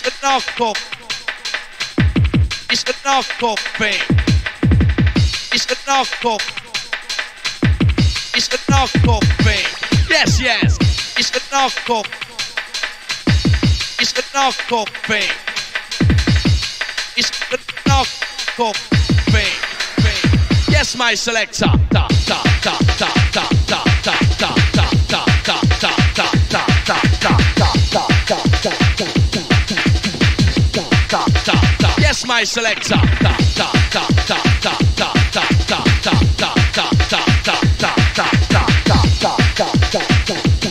the knockoff. It's the knockoff thing. It's the knockoff. It's the knockoff thing. Yes, yes. It's the knockoff. It's the knockoff thing. It's the knockoff thing. Yes, my selector. Da da da da da da da da da da da da da da da da. Yes, my selector. Da da da da da da da da da da da da da da da da.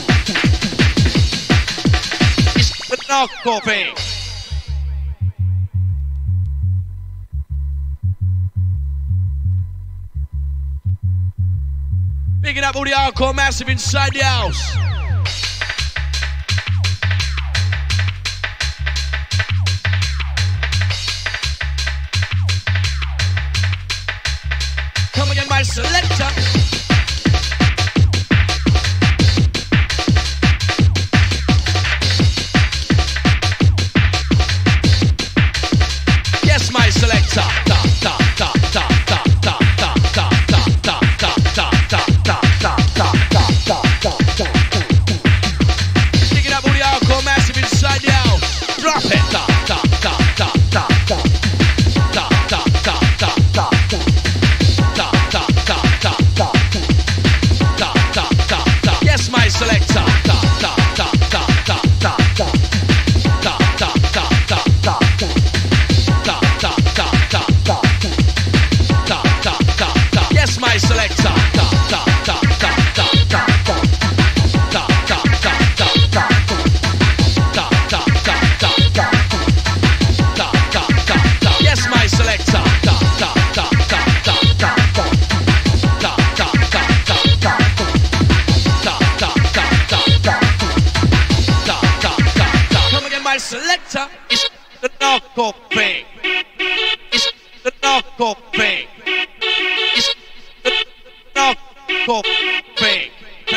It's the knockoff thing. Picking up all the hardcore massive inside the house. Come again, my selector. Yes, my selector. Da da da da da da da da da da da da da. Picking up all the hardcore massive inside the house. Drop it. Da da da da da da da da da da da da da da da da da da da. Yes, my selector. Da da da da da da da da da da da da da da da da da da. Yes, my selector. Da da da da da da da da da da da da da da da da. Yes, my selector. Da da da da da da da da da da da da da. Come again, my selector. It's the knockoff thing. It's the knockoff thing. It's the knockoff thing.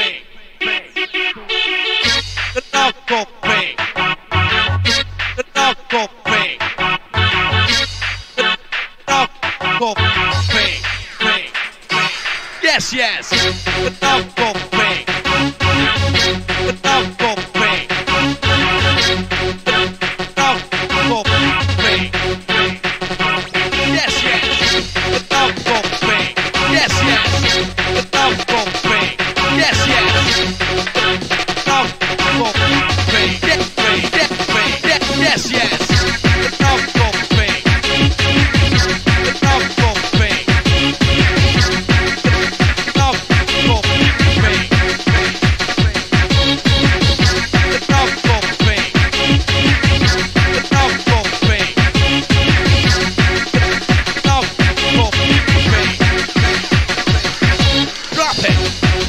It's the knockoff thing. It's the knockoff thing. It's the knockoff thing. Yes, yes. It's the knockoff thing. It's the knockoff thing. It's the knockoff thing. Yes, yes. It's the knockoff thing. Yes, yes. It's the knockoff thing. Yes, yes. It's the knockoff thing. Yes, yes. It's the knockoff thing. It's the knockoff thing. It's the knockoff thing. It's the knockoff thing. It's the knockoff thing. It's the knockoff thing. Drop it.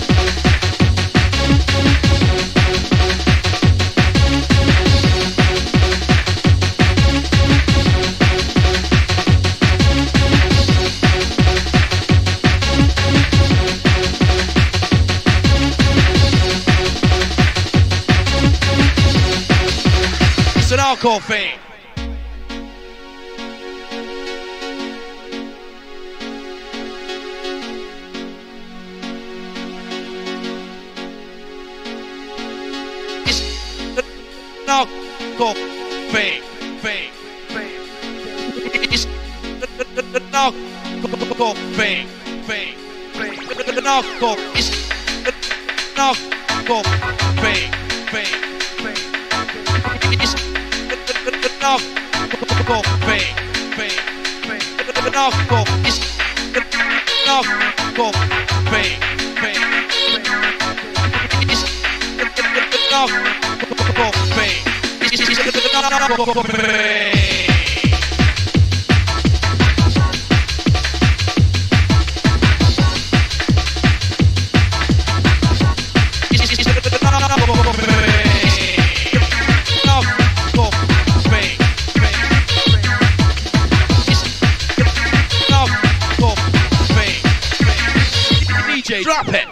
It's an hardcore thing. It's the knockoff thing. It's the knockoff thing. The knockoff. It's the knockoff thing. It's the knockoff thing. The knockoff. It's the knockoff thing. It's the knockoff thing. It's the knockoff thing. DJ, drop it.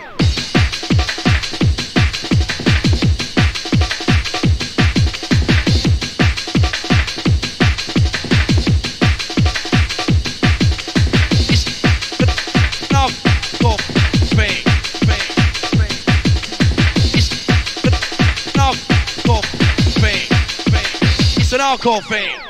hardcore thing.